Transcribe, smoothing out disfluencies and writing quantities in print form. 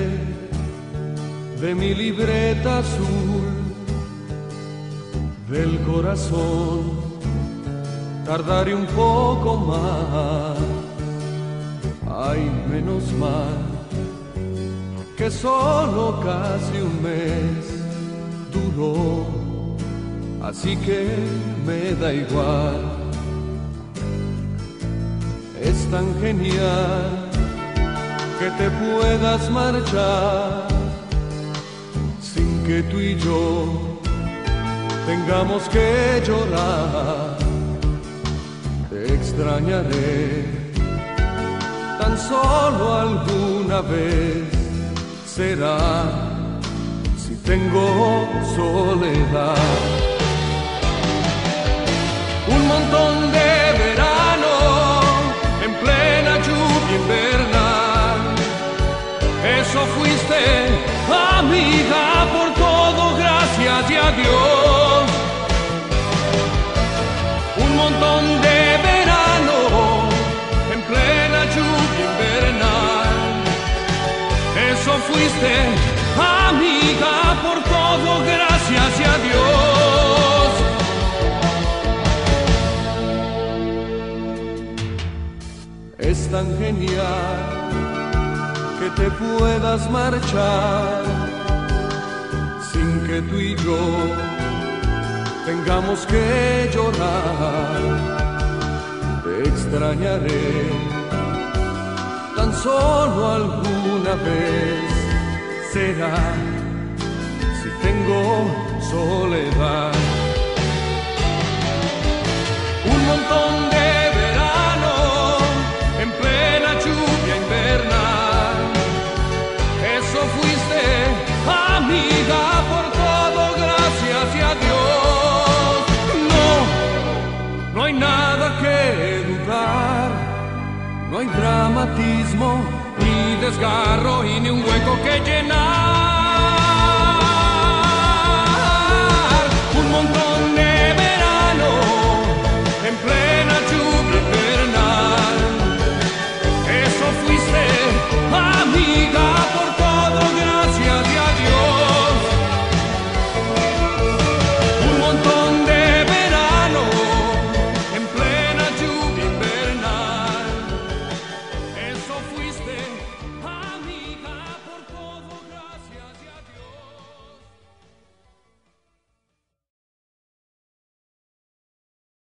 de mi libreta azul, del corazón, tardaré un poco más. Ay, menos mal que solo casi un mes duró, así que me da igual. Es tan genial que te puedas marchar sin que tú y yo tengamos que llorar. Te extrañaré tan solo alguna vez, será si tengo soledad. Un montón de verano en plena lluvia invernal, eso fuiste, amiga, por todo, gracias y adiós. Un montón de verano en plena lluvia invernal, eso fuiste, amiga, por todo, gracias y adiós. Es tan genial que te puedas marchar sin que tú y yo tengamos que llorar. Te extrañaré tan solo alguna vez, será si tengo soledad. Un montón de verano en plena lluvia invernal, eso fuiste, amiga, por todo, gracias y adiós. No hay nada que dudar, no hay dramatismo, ni desgarro y ni un hueco que llenar.